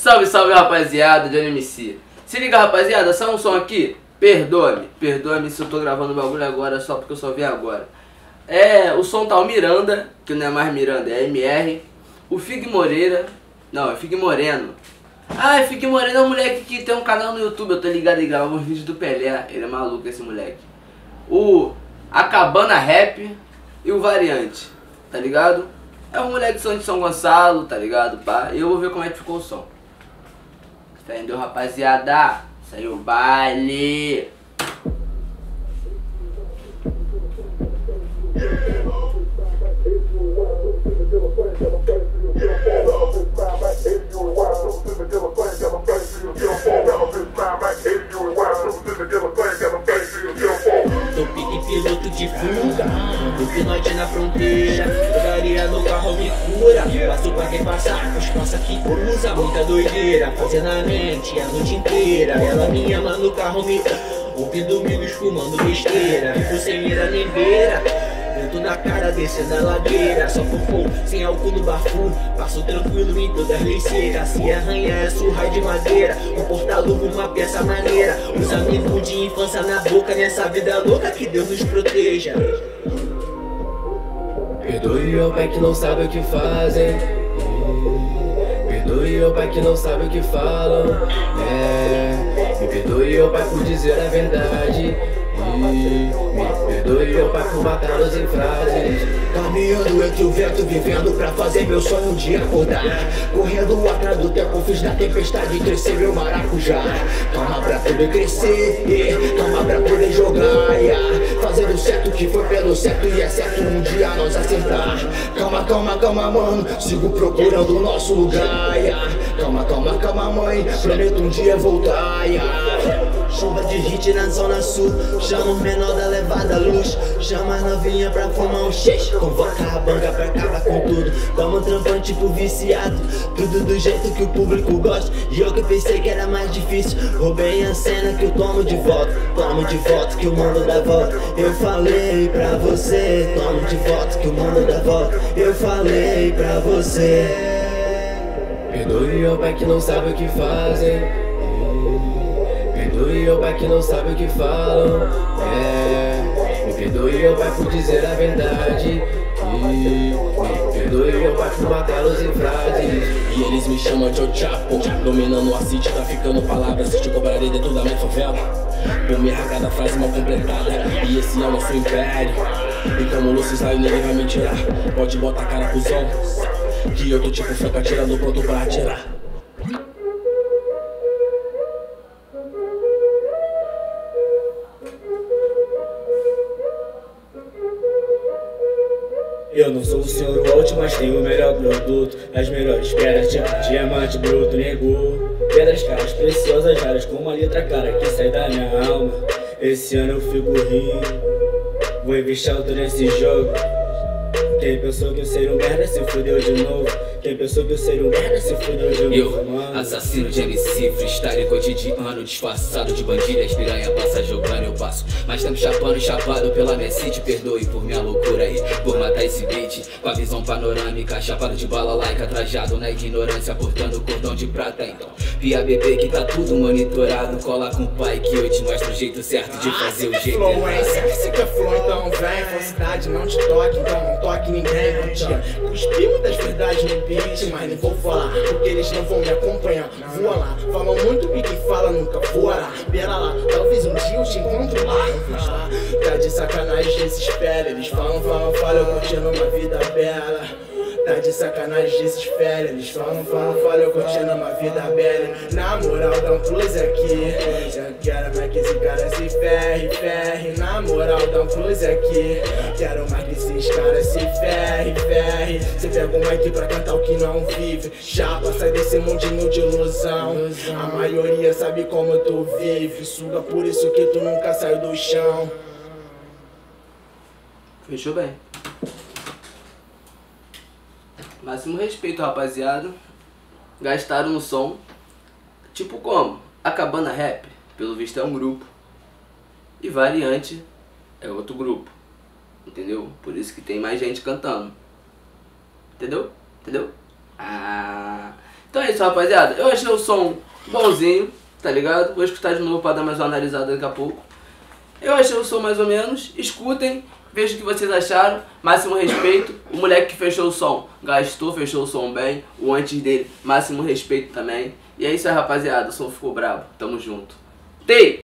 Salve, salve, rapaziada, Johnny MC. Se liga, rapaziada, só um som aqui. Perdoa-me se eu tô gravando o bagulho agora só porque eu só vi agora. O som tá o Miranda, que não é mais Miranda, é MR. O Fig Moreira, não, é Fig Moreno. Ah, Fig Moreno é um moleque que tem um canal no YouTube, eu tô ligado, ele grava uns vídeos do Pelé. Ele é maluco, esse moleque. O Acabana Rap e o Variante, tá ligado? É um moleque de São Gonçalo, tá ligado, pá? E eu vou ver como é que ficou o som. Entendeu, rapaziada? Saiu o baile. Tô pique piloto de fuga, do pinote na fronteira. Jogaria no carro me cura, passo pra quem passar, os passa que usa. Muita doideira, fazendo a mente a noite inteira. Ela me ama no carro me ouvindo amigos fumando besteira. Fico sem mira nem beira, vento na cara descendo a ladeira. Só fofo, sem álcool no bafo, passo tranquilo em todas as liceiras. Se arranha é surra de madeira, um porta-luva, uma peça maneira. Os amigos de infância na boca, nessa vida louca que Deus nos proteja. Perdoe o pai que não sabe o que fazem. Perdoe o pai que não sabe o que falam. Me perdoe o pai por dizer a verdade. Me perdoe o pai por matá-los em frases. Caminhando entre o vento, vivendo pra fazer meu sonho de acordar. Correndo atrás do tempo, fiz da tempestade crescer meu maracujá. Calma pra poder crescer, calma pra poder jogar, fazendo certo que foi pelo certo e é certo um dia nós acertar. Calma, calma, calma, mano, sigo procurando o nosso lugar, Calma, calma, calma, mãe, prometo um dia voltar, Chuva de hit na zona sul, chama o menor da levada à luz. Chama as novinha pra fumar um xixi, convoca a banca pra acabar com tudo. Tamo trampando tipo viciado, tudo do jeito que o público gosta. E eu que pensei que era mais difícil, roubei a cena que eu tomo de volta. Tomo de volta que o mundo dá volta. Eu falei pra você, tomo de volta que o mundo dá volta. Eu falei pra você. Perdoe o pai que não sabe o que fazem. Perdoe o pai que não sabe o que falam. Me perdoe o pai por dizer a verdade. Me perdoe o pai por matá-los em frases. E eles me chamam de Ochapo, dominando a city, traficando palavras. Se te cobrarei dentro da minha favela, por minha cada frase mal completada. E esse é o nosso império, e como Lúcio sai ninguém vai me tirar. Pode botar a cara cuzão, que eu tô tipo franco atirando pronto pra atirar. Eu não sou o senhor Walt, mas tenho o melhor produto. As melhores pedras, tipo diamante bruto, nego. Pedras caras, preciosas, raras, com uma letra cara que sai da minha alma. Esse ano eu fico rico, vou investir alto nesse jogo. Quem pensou que eu seria um merda se fudeu de novo. Quem pensou que eu seria um merda se fudeu de novo, mano. Assassino de MC, freestyle cotidiano, disfarçado de bandido, as piranha passa jogando, eu passo. Mas tamo chapando, chapado pela minha city. Perdoe por minha loucura aí, por matar esse beat. Com a visão panorâmica, chapado de bala laica, trajado na ignorância, portando cordão de prata. Então, pia bebê que tá tudo monitorado, cola com o pai que eu te mostro o jeito certo de fazer o jeito errado. Se quer flow, então vem, falsidade não te toque, então não toque ninguém, não tinha. Cuspi muitas verdades no beat, mas não vou falar, porque eles não vão me acompanhar. Voa lá, falam muito e quem fala nunca voará. Pera lá, talvez um dia eu te encontro lá. Tá de sacanagem, desespera. Eles falam, eu curtindo uma vida bela. Tá de sacanagem, desespera. Eles falam, eu curtindo uma vida bela. Na moral, dá um close aqui. Eu quero mais que esse cara se ferre. Na moral, dá um close aqui. Quero mais que esses caras se ferre. Cê pega um mic pra cantar o que não vive. Chapa, sai desse mundinho de ilusão. A maioria sabe como tu vive. Suga por isso que tu nunca sai do chão. Fechou bem. Máximo respeito, rapaziada. Gastaram no som. Tipo como? Acabana Rap, pelo visto é um grupo. E Variante é outro grupo. Entendeu? Por isso que tem mais gente cantando. Entendeu? Entendeu? Ah. Então Então é isso, rapaziada. Eu achei o som bonzinho, tá ligado? Vou escutar de novo pra dar mais uma analisada daqui a pouco. Eu achei o som mais ou menos. Escutem, vejam o que vocês acharam. Máximo respeito. O moleque que fechou o som gastou, fechou o som bem. O antes dele, máximo respeito também. E é isso aí, rapaziada. O som ficou brabo. Tamo junto. Tei!